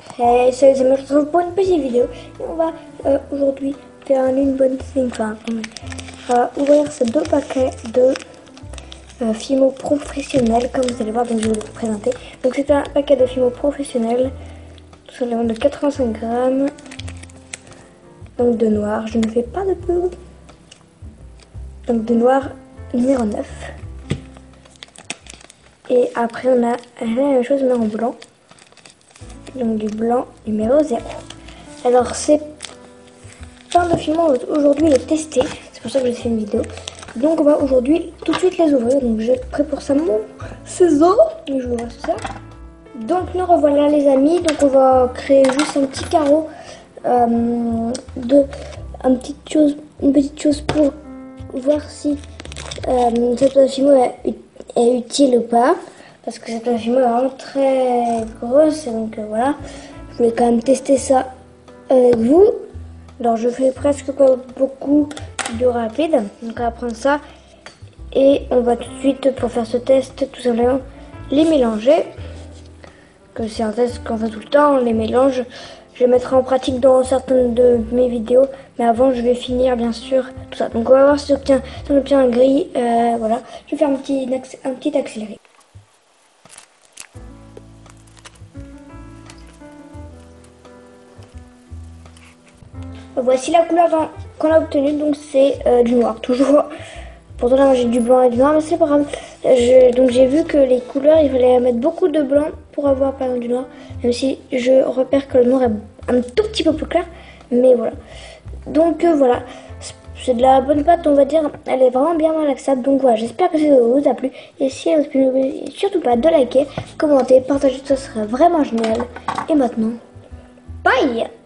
Hey, salut, c'est moi, je te retrouve pour une petite vidéo. Et on va aujourd'hui faire une bonne thing. Enfin, on va ouvrir ces deux paquets de Fimo professionnels, comme vous allez voir, donc je vais vous présenter. Donc c'est un paquet de Fimo professionnels, tout simplement de 85 grammes. Donc de noir, je ne fais pas de peu. Donc de noir numéro 9. Et après on a la même chose mais en blanc. Donc du blanc numéro 0. Alors c'est plein de Fimo aujourd'hui les tester. C'est pour ça que j'ai fait une vidéo. Donc on va aujourd'hui tout de suite les ouvrir. Donc j'ai pris pour ça mon ciseau. Donc je vais ouvrir ça. Donc nous revoilà les amis. Donc on va créer juste un petit carreau une petite chose pour voir si cette Fimo est utile ou pas. Parce que cette Fimo est vraiment très grosse. Donc voilà. Je voulais quand même tester ça avec vous. Alors je fais presque pas beaucoup de rapide. Donc on va prendre ça. Et on va tout de suite, pour faire ce test, tout simplement les mélanger. Que c'est un test qu'on fait tout le temps, on les mélange. Je mettrai en pratique dans certaines de mes vidéos. Mais avant, je vais finir, bien sûr, tout ça. Donc on va voir si on obtient un gris. Voilà. Je vais faire un petit accéléré. Voici la couleur qu'on a obtenue, donc c'est du noir, toujours. Pourtant là j'ai du blanc et du noir, mais c'est pas grave. Donc j'ai vu que les couleurs, il fallait mettre beaucoup de blanc pour avoir par exemple du noir. Même si je repère que le noir est un tout petit peu plus clair, mais voilà. Donc voilà, c'est de la bonne pâte on va dire, elle est vraiment bien malaxable. Donc voilà, j'espère que ça vous a plu. Et si elle vous a plu, surtout pas de liker, commenter, partager, ça serait vraiment génial. Et maintenant, bye!